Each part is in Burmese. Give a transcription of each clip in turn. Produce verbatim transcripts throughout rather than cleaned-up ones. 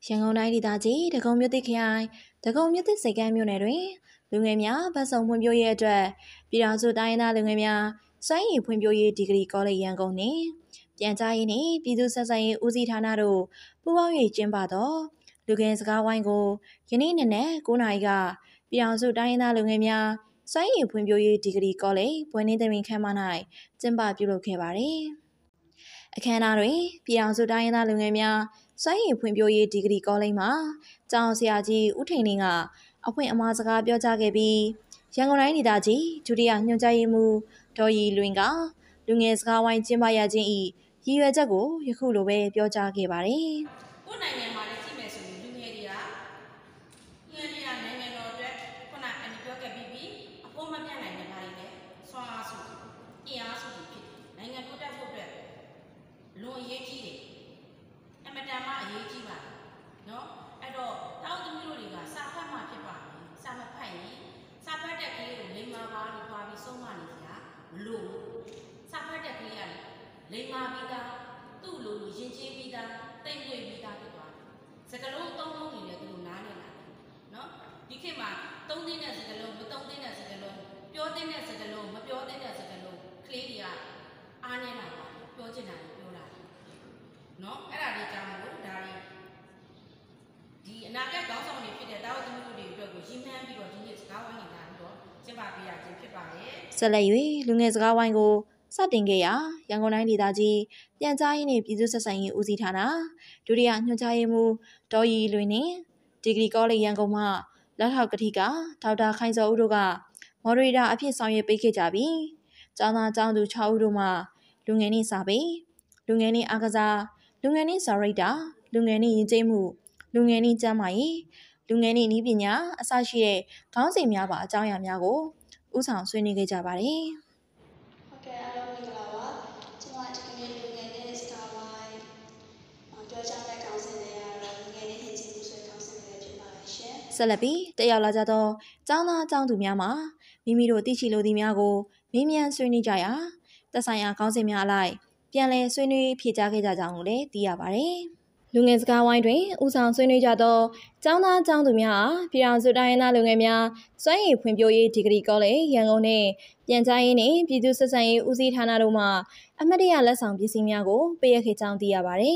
ရန်ကုန်တိုင်းဒေသကြီးဒဂုံမြို့သစ်ခရိုင်ဒဂုံမြို့သစ်စိတ်ကမ်းမြို့နယ်တွင်လူငယ်များဗတ်စုံဖွံ့ဖြိုးရေးအတွက်ပြည်ထောင်စုတိုင်းဒေသလူငယ်များစွမ်းရည်ဖွံ့ဖြိုးရေးဒီဂရီကောလိပ်ရန်ကုန်နှင့်ပြန်ကြားရေးနှင့်ပြည်သူ့ဆက်ဆံရေးဦးစီးဌာနတို့ပူးပေါင်း၍ကျင်းပသောလူငယ်စကားဝိုင်းကိုယနေ့နေ့နဲ့၉နာရီကပြည်ထောင်စုတိုင်းဒေသလူငယ်များစွမ်းရည်ဖွံ့ဖြိုးရေးဒီဂရီကောလိပ်ဘွဲ့နှင်းသမီးခမ်းမ၌ကျင်းပပြုလုပ်ခဲ့ပါသည်အခမ်းအနားတွင်ပြည်ထောင်စုတိုင်းဒေသလူငယ်များစွမ်းရည်ဖွံ့ဖြိုးရေးဒီဂရီကောလိပ်မှာကျောင်းဆရာကြီးဦးထိန်လင်းကအဖွင့်အမှာစကားပြောကြားခဲ့ပြီးရန်ကုန်တိုင်းဒေသကြီးဒုတိယညွှန်ကြားရေးမှူးဒေါ်ရီလွင်ကလူငယ်စကားဝိုင်းကျင်းပရခြင်း၏ရည်ရွယ်ချက်ကိုယခုလိုပဲပြောကြားခဲ့ပါတယ်။ကိုယ်နိုင်ငံမှာလည်းကြည့်မယ်ဆိုရင်လူငယ်တွေကညံ့ညံ့နိုင်ငံတော်အတွက်ခုနအန်ပြောခဲ့ပြီးပြီးအဖို့မပြတ်နိုင်တဲ့ဘာတွေလဲဆွမ်းအားစုအင်အားစုတွေဖြစ်နိုင်ငံတိုးတက်ဖို့အတွက်လွန်အရေးကြီးတယ်အမတန်မှအရေးကြီးပါနော်အဲ့တော့တောက်သမီးတို့တွေကစာဖတ်မှဖြစ်ပါမယ်စာမဖတ်ရင်စာဖတ်တဲ့ကလေးကိုလိမ္မာပါလို့ပါပြီးဆုံးမနေကြမလို့စာဖတ်တဲ့ကလေးကလိမ္မာပြီးသားသူ့လိုလိုရင်ကျေးပြီးသားတိတ်ွေပြီးသားဖြစ်သွားတယ်စကလုံးသုံးလုံးတွေလည်းသူတို့နားနေလာတယ်နော်ဒီခေတ်မှာသုံးသိန်းတဲ့စကလုံးမသုံးသိန်းတဲ့စကလုံးပြောသိန်းတဲ့စကလုံးမပြောသိန်းတဲ့စကလုံးကလေးတွေကအားနေလာတာပြောချင်တာပြောလာတယ်နော်အဲ့ဒါလေးကြောင့်မလို့ဒါတွေဒီအနာဂတ်ကောင်းဆောင်တွေဖြစ်တဲ့တာဝန်သမီးတို့တွေအတွက်ကိုရည်မှန်းပြီးတော့ဒီနေ့စကားဝိုင်းနေတာပြီးတော့ကျင်းပပေးရခြင်းဖြစ်ပါတယ်ဆက်လက်၍လူငယ်စကားဝိုင်းကိုစတင်ခဲ့ရာရန်ကုန်တိုင်းဒေသကြီးပြန်ကြားရေးနှင့်ပြည်သူ့ဆက်ဆံရေးဦးစီးဌာနဒုတိယညွှန်ကြားရေးမှူးဒေါ်ရီလွင်နှင့်ဒီဂရီကောလိပ်ရန်ကုန်မှလက်ထောက်ကတိကဒေါက်တာခိုင်စောဦးတို့ကမော်ဒရေတာအဖြစ်ဆောင်ရွက်ပေးခဲ့ကြပြီးကျောင်းသားကျောင်းသူ၆ဦးတို့မှလူငယ်နှင့်စာပေလူငယ်နှင့်အားကစားလူငယ်နှင့်စာရိတ္တလူငယ်နှင့်ယဉ်ကျေးမှုလူငယ်နှင့်ကျန်းမာရေးလူငယ်နှင့်နည်းပညာအစရှိတဲ့ခေါင်းစဉ်များပါအကြောင်းအရာများကိုဦးဆောင်ဆွေးနွေးခဲ့ကြပါတယ်ဟုတ်ကဲ့အားလုံးမင်္ဂလာပါကျွန်မဒီကနေ့လူငယ်နဲ့စကားဝိုင်းပြောကြားတဲ့ခေါင်းစဉ်တွေကတော့လူငယ်နဲ့ယဉ်ကျေးမှုဆိုတဲ့ခေါင်းစဉ်တွေဖြစ်ပါတယ်ရှင်ဆက်လက်ပြီးတက်ရောက်လာကြသောကျောင်းသားကျောင်းသူများမှာမိမိတို့သိရှိလိုသည့်များကိုမေးမြန်းဆွေးနွေးကြရာသက်ဆိုင်ရာခေါင်းစဉ်များအလိုက်ပြန်လည်ဆွေးနွေးဖြေကြားခဲ့ကြကြောင်းကိုလည်းသိရပါတယ်လူငယ်စကားဝိုင်းတွင်ဦးဆောင်ဆွေးနွေးကြသောကျောင်းသားကျောင်းသူများအားပြည်ထောင်စုတိုင်းဒေသလူငယ်များစွမ်းရည်ဖွံ့ဖြိုးရေးဒီဂရီကောလိပ်ရန်ကုန်နှင့်ပြန်ကြားရေးနှင့်ပြည်သူ့ဆက်ဆံရေးဦးစီးဌာနတို့မှအမှတ်တရလက်ဆောင်ပစ္စည်းများကိုပေးအပ်ခဲ့ကြောင်းသိရပါတယ်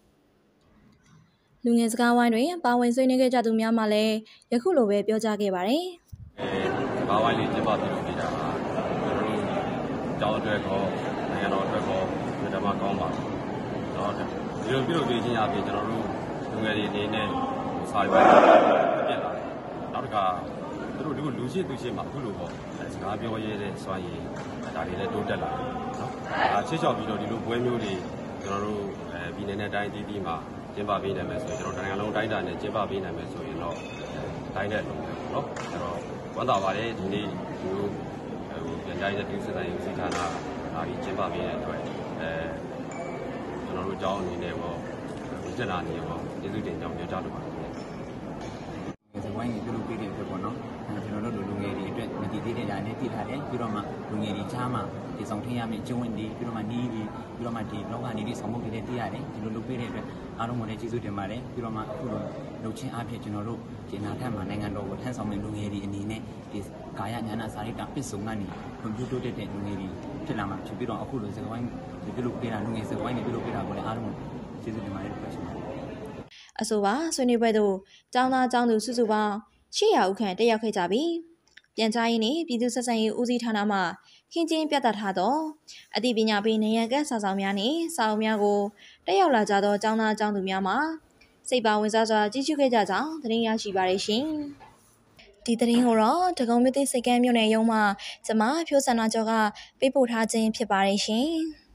လူငယ်စကားဝိုင်းတွင်ပါဝင်ဆွေးနွေးခဲ့ကြသူများမှလည်းယခုလိုပဲပြောကြားခဲ့ပါတယ်စကားဝိုင်းလေးကျင်းပပြုလုပ်ခဲ့ကြတာကျွန်တော်တို့ကျောင်းအတွက်ကောနိုင်ငံတော်အတွက်ကောဒါမှကောင်းပါတော့ဒီလိုပြုလုပ်ပေးခြင်းအပြင်ကျွန်တော်တို့လူငယ်တွေအနေနဲ့စာရွက်ပြက်လာတယ်နောက်တစ်ခါသူတို့ဒီလိုလူရှိသူရှိမှာအခုလိုပေါ့စကားပြောရဲတဲ့စွမ်းရည်ဒါတွေလည်းတိုးတက်လာတယ်နော်အဲချစ်ချော်ပြီးတော့ဒီလိုပွဲမျိုးတွေကျွန်တော်တို့အဲပြည်နယ်နဲ့တိုင်းတီးတီးမှာကျင်းပပေးနိုင်မယ်ဆိုရင်ကျွန်တော်နိုင်ငံလုံးတိုင်းတာနဲ့ကျင်းပပေးနိုင်မယ်ဆိုရင်တော့တိုင်းတဲ့လုံးပဲနော်အဲ့တော့ဝမ်းသာပါတယ်ဒီနေ့ဒီလိုဟိုပြန်ကြားရေးပြည်စတိုင်းဦးစီးဌာနဒါကြီးကျင်းပပေးတဲ့အတွက်အဲကျွန်တော်တို့အကြောင်းအနေနဲ့ပေါ့ဒီစက်လာနေပေါ့ကျေးဇူးတင်ကြောင်းပြောကြားလိုပါတယ်စဝိုင်းကိုပြုလုပ်ပေးတဲ့အတွက်ပေါ့နော်ကျွန်တော်တို့လူငယ်တွေအတွက်မတည်သေးတဲ့ဓာတ်နဲ့တည်ထားတယ်ပြီးတော့မှလူငယ်တွေချားမှဒီဆောင်ထင်းရမယ့်ကျုံဝင်တွေပြီးတော့မှနီးပြီးပြီးတော့မှဒီလောကနေဒီဆောင်မှုတွေတည်ရတယ်ဒီလိုလုပ်ပေးတဲ့အတွက်အားလုံးကိုလည်းကျေးဇူးတင်ပါတယ်ပြီးတော့မှအခုလိုလုပ်ချင်းအဖြစ်ကျွန်တော်တို့ဒီနာထက်မှာနိုင်ငံတော်ကိုထမ်းဆောင်မယ့်လူငယ်တွေအနေနဲ့ဒီကာယဉာဏစာရိတ္တပစ္စုံကနေကွန်ပျူတာတက်တဲ့လူငယ်တွေဖြစ်လာမှာဖြစ်ပြီးတော့အခုလိုစဝိုင်းဒီပြုလုပ်ပေးတာလူငယ်စဝိုင်းတွေပြုလုပ်ပေးတာကိုလည်းအားလုံးကျေးဇူးတင်ပါတယ်လို့ပြောချင်ပါတယ်အဆိုပါဆွေးနွေးပွဲသို့ကျောင်းသားကျောင်းသူစုစုပေါင်းရှစ်ရာဦးခန့်တက်ရောက်ခဲ့ကြပြီးပြန်ကြားရေးနှင့်ပြည်သူ့ဆက်ဆံရေးဦးစီးဌာနမှခင်းကျင်းပြသထားသောအသိပညာပေးနေရန်ကစာဆောင်များနှင့်စာအုပ်များကိုတက်ရောက်လာကြသောကျောင်းသားကျောင်းသူများမှစိတ်ပါဝင်စားစွာကြည့်ရှုခဲ့ကြကြောင်းသတင်းရရှိပါရရှင်ဒီသတင်းကိုတော့ဒဂုံမြို့သစ်စိတ်ကမ်းမြို့နယ်ရုံးမှကျမဖြိုးစန္ဒာကျော်ကပေးပို့ထားခြင်းဖြစ်ပါတယ်ရှင်